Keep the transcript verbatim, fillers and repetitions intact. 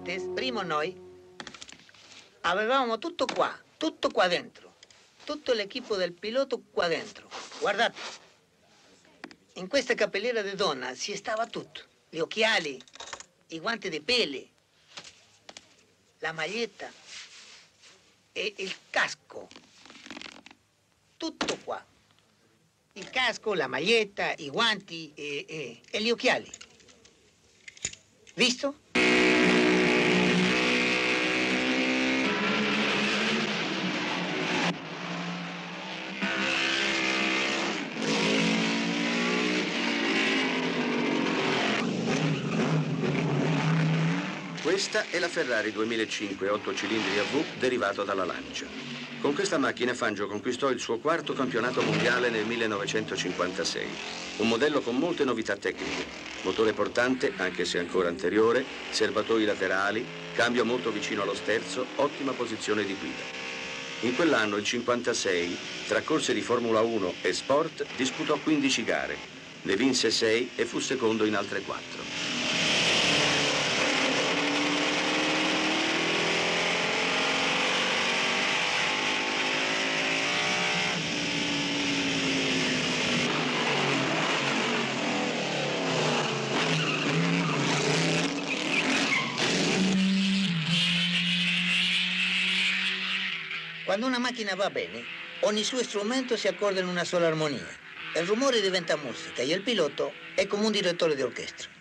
antes, prima noi, avevamo tutto qua, tutto qua dentro. Tutto l'equipo del pilota qua dentro. Guardate, in questa cappelliera di donna si stava tutto. Gli occhiali, i guanti di pelle, la maglietta e il casco. Tutto qua. Il casco, la maglietta, i guanti e, e, e gli occhiali. Visto? Questa è la Ferrari duemilacinque otto cilindri a V derivato dalla Lancia. Con questa macchina Fangio conquistò il suo quarto campionato mondiale nel millenovecentocinquantasei. Un modello con molte novità tecniche. Motore portante, anche se ancora anteriore, serbatoi laterali, cambio molto vicino allo sterzo, ottima posizione di guida. In quell'anno, il cinquantasei, tra corse di Formula uno e Sport, disputò quindici gare. Ne vinse sei e fu secondo in altre quattro. Quando una macchina va bene, ogni suo strumento si accorda in una sola armonia. Il rumore diventa musica e il pilota è come un direttore di orchestra.